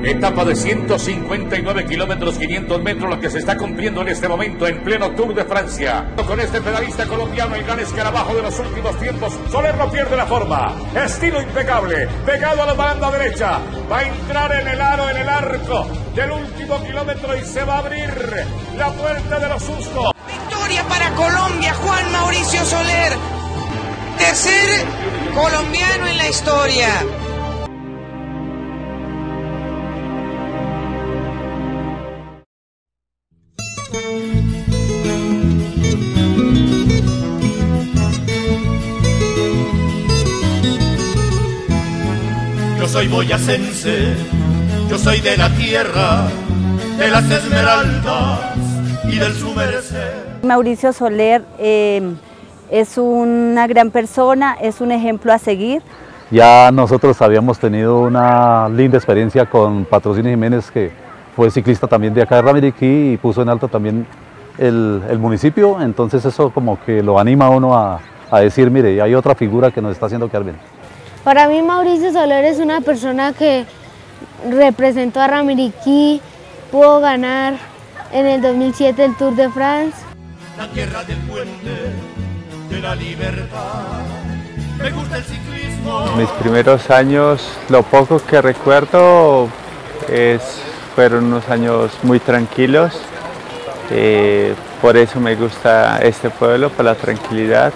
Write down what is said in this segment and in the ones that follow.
Etapa de 159 kilómetros, 500 metros, lo que se está cumpliendo en este momento en pleno Tour de Francia. Con este pedalista colombiano, el gran escarabajo de los últimos tiempos, Soler no pierde la forma. Estilo impecable, pegado a la banda derecha. Va a entrar en el aro, en el arco del último kilómetro y se va a abrir la puerta de los sustos. Victoria para Colombia, Juan Mauricio Soler. Tercer colombiano en la historia. Yo soy boyacense, yo soy de la tierra, de las esmeraldas y del su merced. Mauricio Soler es una gran persona, es un ejemplo a seguir. Ya nosotros habíamos tenido una linda experiencia con Patrocinio Jiménez, que fue ciclista también de acá de Ramiriquí y puso en alto también el municipio, entonces eso como que lo anima a uno a decir, mire, hay otra figura que nos está haciendo quedar bien. Para mí Mauricio Soler es una persona que representó a Ramiriquí, pudo ganar en el 2007 el Tour de France. La tierra del puente, de la libertad, me gusta el ciclismo. Mis primeros años, lo poco que recuerdo fueron unos años muy tranquilos, por eso me gusta este pueblo, por la tranquilidad.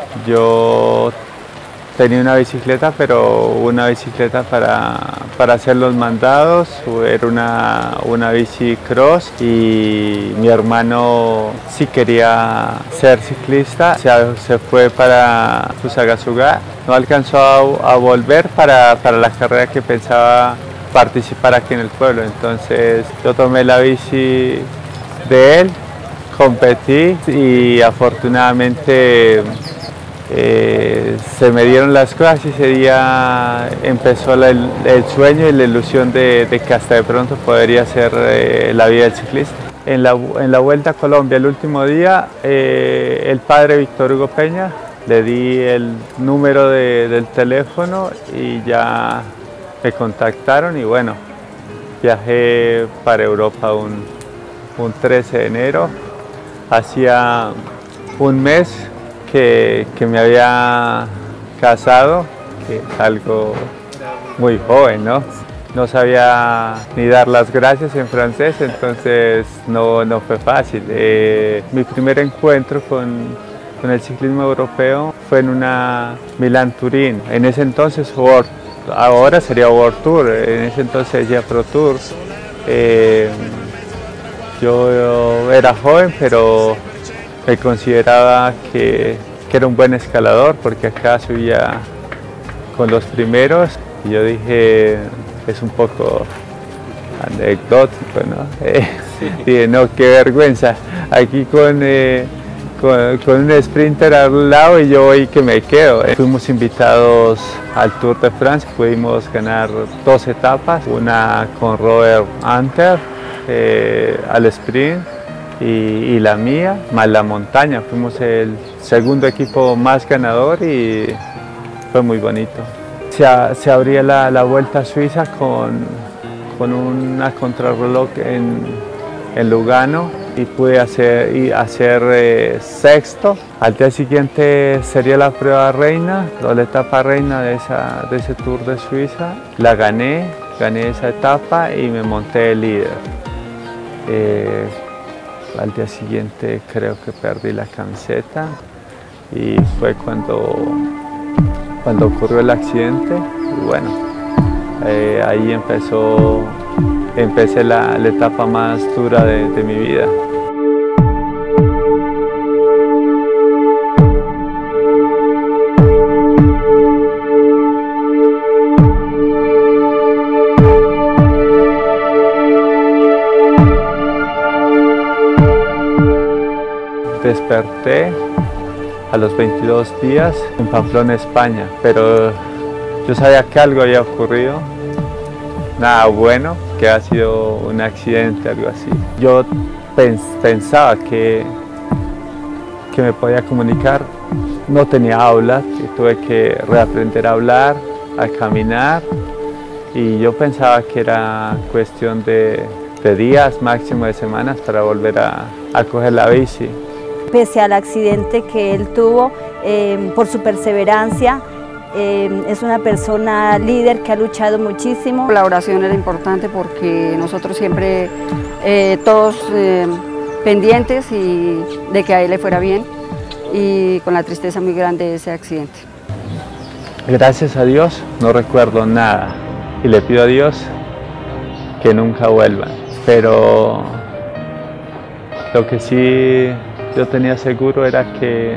Yo tenía una bicicleta, pero una bicicleta para hacer los mandados, era una bici cross y mi hermano sí quería ser ciclista, se fue para Fusagasugá, no alcanzó a volver para la carrera que pensaba participar aquí en el pueblo, entonces yo tomé la bici de él, competí y afortunadamente se me dieron las cosas y ese día empezó el sueño y la ilusión de que hasta de pronto podría ser la vida del ciclista. En la Vuelta a Colombia, el último día, el padre Víctor Hugo Peña, le di el número del teléfono y ya me contactaron y bueno, viajé para Europa un 13 de enero, hacía un mes que me había casado, que es algo muy joven, ¿no? No sabía ni dar las gracias en francés, entonces no fue fácil. Mi primer encuentro con el ciclismo europeo fue en una Milán-Turín, en ese entonces ahora sería World Tour, en ese entonces ya Pro Tour. Yo era joven, pero me consideraba que era un buen escalador porque acá subía con los primeros y yo dije, es un poco anecdótico, ¿no? Dije, no, qué vergüenza, aquí con un sprinter al lado y yo voy que me quedo. Fuimos invitados al Tour de Francia, pudimos ganar 2 etapas, una con Robert Hunter al sprint, y la mía, más la montaña. Fuimos el segundo equipo más ganador y fue muy bonito. Se abría la Vuelta a Suiza con una contrarreloj en Lugano y pude hacer sexto. Al día siguiente sería la prueba reina, la etapa reina de ese Tour de Suiza. La gané esa etapa y me monté el líder. Al día siguiente creo que perdí la camiseta y fue cuando ocurrió el accidente y bueno, ahí empecé la etapa más dura de mi vida. Desperté a los 22 días en Pamplona, España, pero yo sabía que algo había ocurrido, nada bueno, que ha sido un accidente, algo así. Yo pensaba que me podía comunicar, no tenía habla, tuve que reaprender a hablar, a caminar y yo pensaba que era cuestión de días, máximo de semanas, para volver a coger la bici. Pese al accidente que él tuvo, por su perseverancia, es una persona líder que ha luchado muchísimo. La oración era importante porque nosotros siempre todos pendientes y de que a él le fuera bien, y con la tristeza muy grande de ese accidente. Gracias a Dios no recuerdo nada y le pido a Dios que nunca vuelvan, pero lo que sí yo tenía seguro era que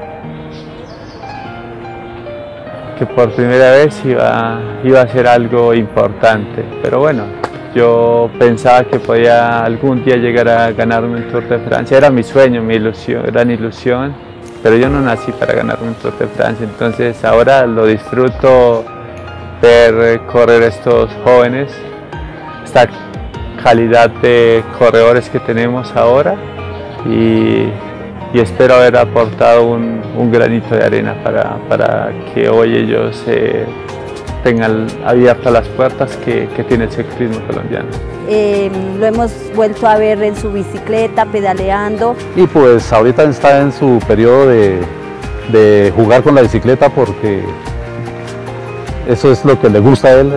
por primera vez iba a ser algo importante, pero bueno, yo pensaba que podía algún día llegar a ganarme un Tour de Francia, era mi sueño, mi ilusión, gran ilusión, pero yo no nací para ganarme un Tour de Francia, entonces ahora lo disfruto ver correr estos jóvenes, esta calidad de corredores que tenemos ahora, y espero haber aportado un granito de arena para que hoy ellos tengan abiertas las puertas que tiene el ciclismo colombiano. Lo hemos vuelto a ver en su bicicleta, pedaleando. Y pues ahorita está en su periodo de jugar con la bicicleta, porque eso es lo que le gusta a él,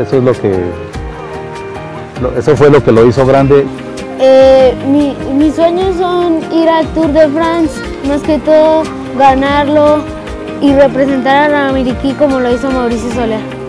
eso fue lo que lo hizo grande. Mis sueños son ir al Tour de France, más que todo ganarlo y representar a Ramiriquí como lo hizo Mauricio Soler.